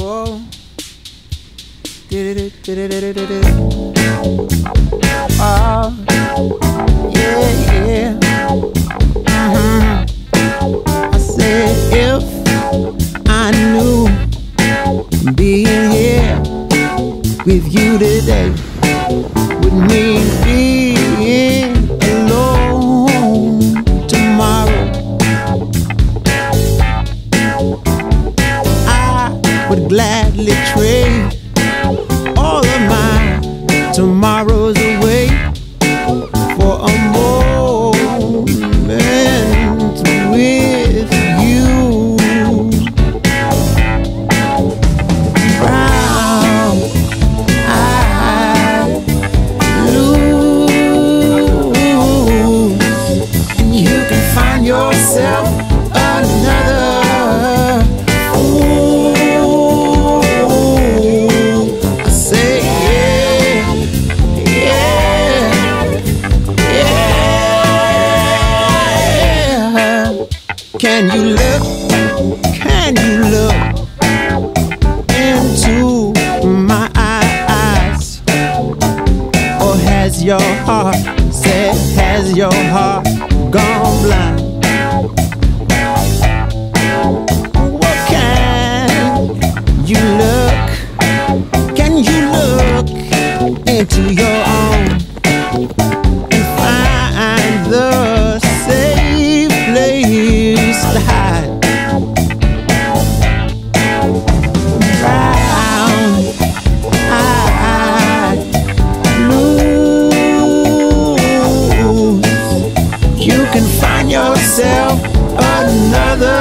Oh, oh, yeah, yeah. I said if I knew being here with you today would mean being alone tomorrow, I would gladly trade all of my tomorrows away for a moment with you. Brown eyed blues, and you can find yourself another. Can you look into my eyes? Or has your heart gone blind? Well, can you look into your own and find the safe place to hide? Brown eyed blues, you can find yourself another.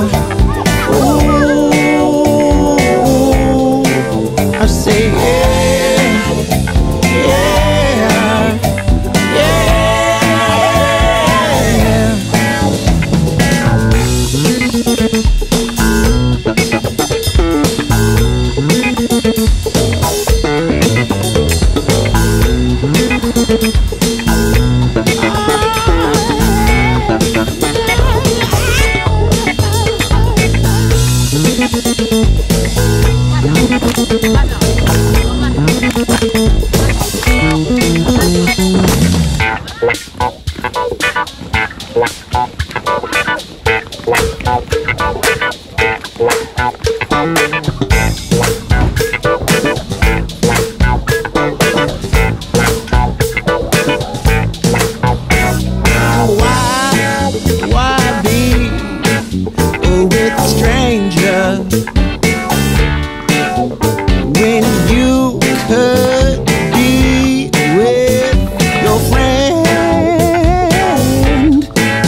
Ooh, I say yeah, yeah, yeah. Why be with a stranger when you could be with your friend?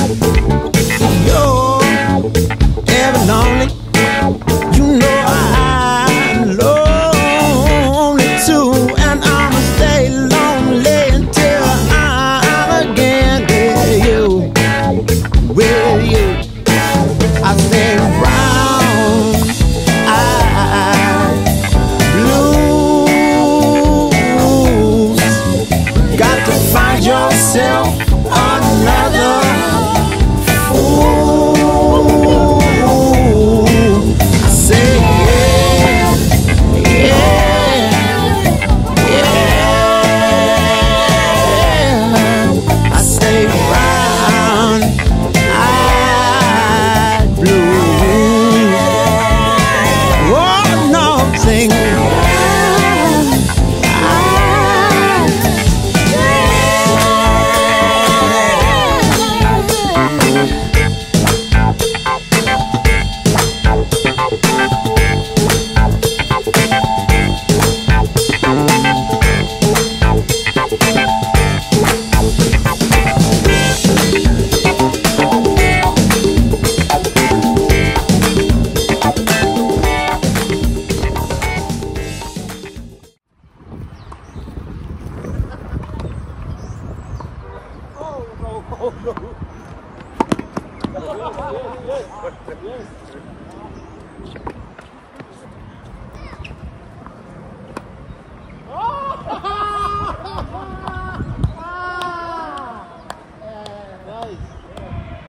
You're ever lonely, you know I'm lonely too, and I'ma stay lonely until I'm again with you. I say brown eyed blues, got to find yourself another fool. I say yeah, yeah, yeah. I say brown eyed blues. Oh no, sing. Oh no! Nice.